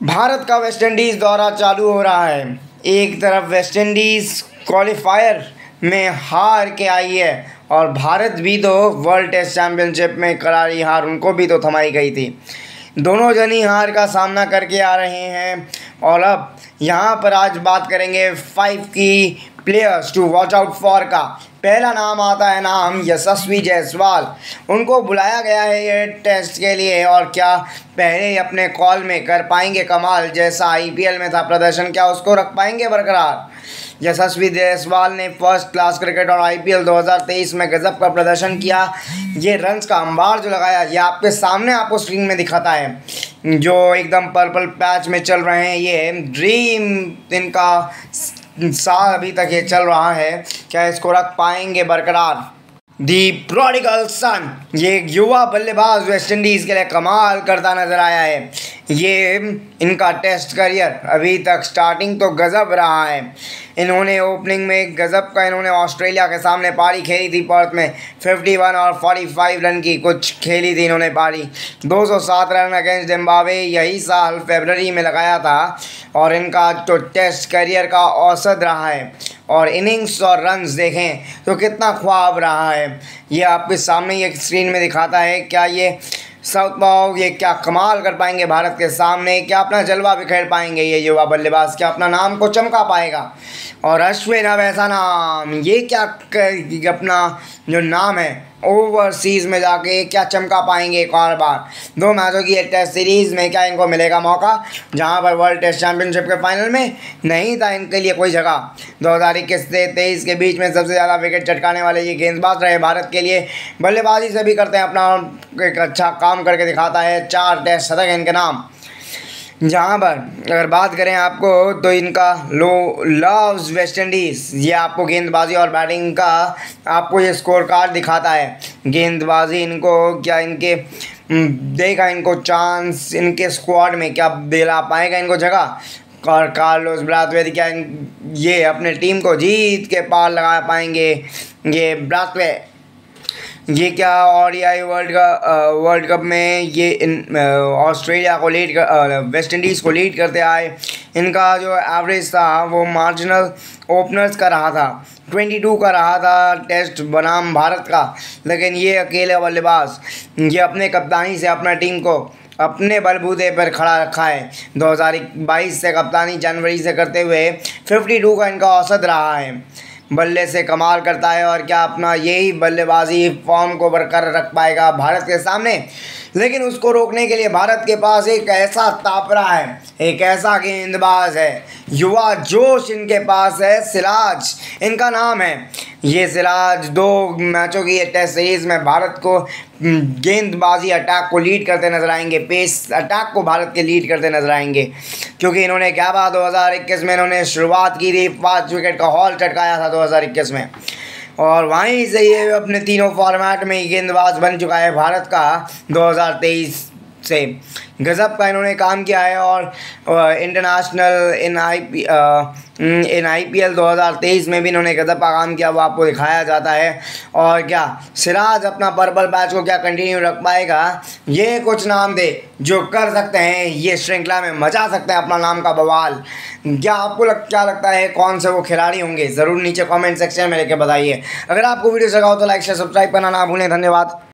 भारत का वेस्टइंडीज़ दौरा चालू हो रहा है। एक तरफ वेस्टइंडीज़ क्वालिफायर में हार के आई है और भारत भी तो वर्ल्ड टेस्ट चैम्पियनशिप में करारी हार उनको भी तो थमाई गई थी। दोनों जनी हार का सामना करके आ रहे हैं और अब यहाँ पर आज बात करेंगे 5 की players to watch out for का। पहला नाम आता है नाम यशस्वी जायसवाल। उनको बुलाया गया है ये टेस्ट के लिए और क्या पहले अपने कॉल में कर पाएंगे कमाल, जैसा आईपीएल में था प्रदर्शन, क्या उसको रख पाएंगे बरकरार। यशस्वी जायसवाल ने फर्स्ट क्लास क्रिकेट और आईपीएल 2023 में गजब का प्रदर्शन किया। ये रन्स का अंबार जो लगाया ये आपके सामने आपको स्क्रीन में दिखाता है, जो एकदम पर्पल पैच में चल रहे हैं। ये ड्रीम इनका साल अभी तक ये चल रहा है, क्या इसको रख पाएंगे बरकरार। दी प्रोडिगल सन, ये एक युवा बल्लेबाज वेस्टइंडीज़ के लिए कमाल करता नजर आया है। ये इनका टेस्ट करियर अभी तक स्टार्टिंग तो गजब रहा है। इन्होंने ओपनिंग में गजब का इन्होंने ऑस्ट्रेलिया के सामने पारी खेली थी पर्थ में, 51 और 45 रन की कुछ खेली थी इन्होंने पारी। 207 रन अगेंस्ट जिम्बाब्वे यही साल फरवरी में लगाया था और इनका जो टेस्ट करियर का औसत रहा है और इनिंग्स और रन्स देखें तो कितना ख्वाब रहा है। ये आपके सामने ये स्क्रीन में दिखाता है। क्या ये साउथ पाव ये क्या कमाल कर पाएंगे भारत के सामने, क्या अपना जलवा बिखेर पाएंगे ये युवा बल्लेबाज, क्या अपना नाम को चमका पाएगा। और अश्विन अब ऐसा नाम, ये क्या अपना जो नाम है ओवरसीज़ में जाके क्या चमका पाएंगे एक और बार। 2 मैचों की टेस्ट सीरीज़ में क्या इनको मिलेगा मौका, जहां पर वर्ल्ड टेस्ट चैम्पियनशिप के फाइनल में नहीं था इनके लिए कोई जगह। 2021 से 23 के बीच में सबसे ज़्यादा विकेट चटकाने वाले ये गेंदबाज रहे भारत के लिए। बल्लेबाजी से भी करते हैं अपना एक अच्छा काम करके दिखाता है। 4 टेस्ट शतक इनके नाम। जहाँ पर अगर बात करें आपको तो इनका लव्स वेस्टइंडीज़, ये आपको गेंदबाजी और बैटिंग का आपको ये स्कोर कार्ड दिखाता है। गेंदबाजी इनको क्या इनके देगा इनको चांस, इनके स्क्वाड में क्या दिला पाएगा इनको जगह। और कार्लोस ब्राथवेट क्या ये अपने टीम को जीत के पार लगा पाएंगे। ये ब्राथवेट ये क्या ओडीआई वर्ल्ड कप में ये ऑस्ट्रेलिया को लीड कर वेस्टइंडीज़ को लीड करते आए। इनका जो एवरेज था वो मार्जिनल ओपनर्स का रहा था, 22 का रहा था टेस्ट बनाम भारत का। लेकिन ये अकेले बल्लेबाज ये अपने कप्तानी से अपना टीम को अपने बलबूते पर खड़ा रखा है। 2022 से कप्तानी जनवरी से करते हुए 52 का इनका औसत रहा है। बल्ले से कमाल करता है और क्या अपना यही बल्लेबाजी फॉर्म को बरकरार रख पाएगा भारत के सामने। लेकिन उसको रोकने के लिए भारत के पास एक ऐसा तापरा है, एक ऐसा गेंदबाज है, युवा जोश इनके पास है। सिराज इनका नाम है। ये सिराज 2 मैचों की टेस्ट सीरीज़ में भारत को गेंदबाजी अटैक को लीड करते नजर आएंगे, पेस अटैक को भारत के लीड करते नजर आएंगे, क्योंकि इन्होंने गैबा 2021 में इन्होंने शुरुआत की थी, 5 विकेट का हॉल चटकाया था 2021 में और वहीं से ये अपने तीनों फॉर्मेट में गेंदबाज बन चुका है भारत का 2023 से। गजब का इन्होंने काम किया है और इंटरनेशनल इन आईपीएल 2023 में भी इन्होंने गजब का काम किया, वो आपको दिखाया जाता है। और क्या सिराज अपना पर्पल पैच को क्या कंटिन्यू रख पाएगा। ये कुछ नाम दे जो कर सकते हैं ये श्रृंखला में मचा सकते हैं अपना नाम का बवाल। क्या आपको क्या लगता है कौन से वो खिलाड़ी होंगे, ज़रूर नीचे कमेंट सेक्शन में लेके बताइए। अगर आपको वीडियो लगा हो तो लाइक शेयर सब्सक्राइब करना ना भूलें। धन्यवाद।